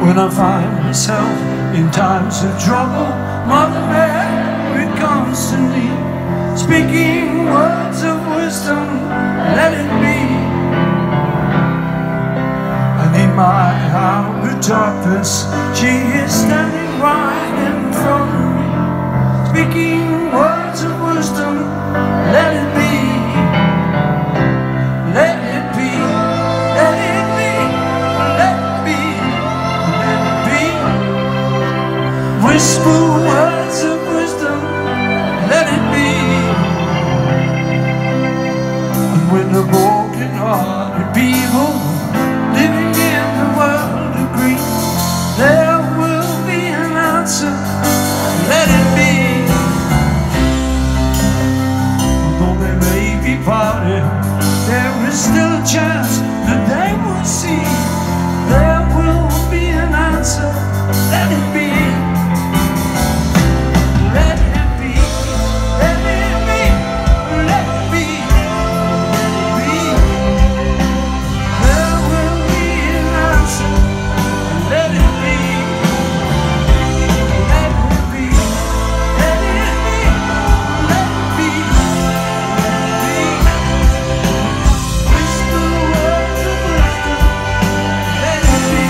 When I find myself in times of trouble, Mother Mary comes to me, speaking words of wisdom, let it be. And in my hour of darkness, she is standing right in front of me, speaking words of wisdom, let it be. Let it be, let it be, let it be, let it be. Whisper words of wisdom, let it be. And when the broken-hearted people living in the world agree, there will be an answer, let it be. Though they may be parted, there is still a chance that they will see. There will be an answer, let it be. Let it be, let it be, let it be, let it be. There will be an answer, let it be. Let it be, let it be, let it be, let it be. Whisper words of wisdom, let it be.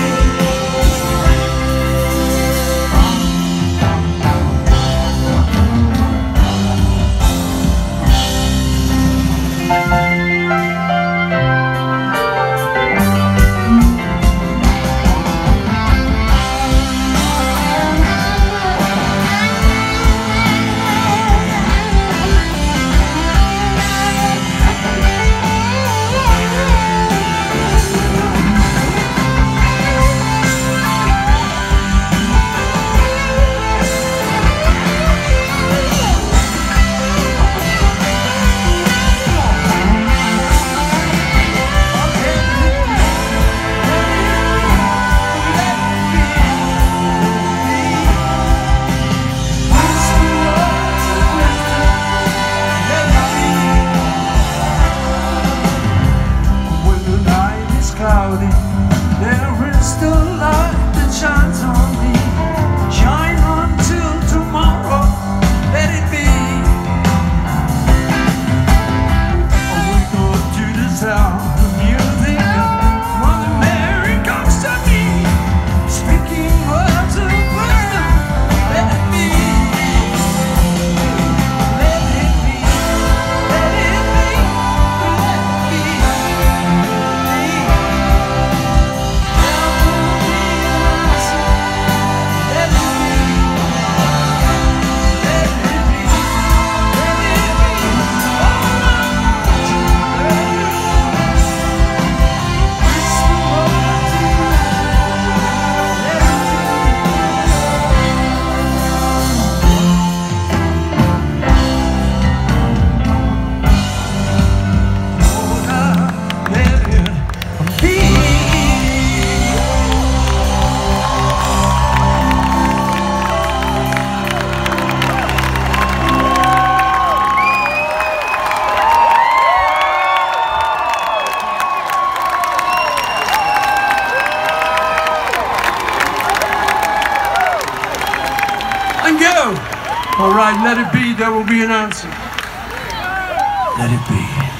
There is still light that shines on me. Shine until tomorrow, let it be. I wake up to the sound of music. Mother Mary comes to me, speaking words of wisdom, let it be. Let it be, let it be, let it be. And go! All right, let it be, there will be an answer. Let it be.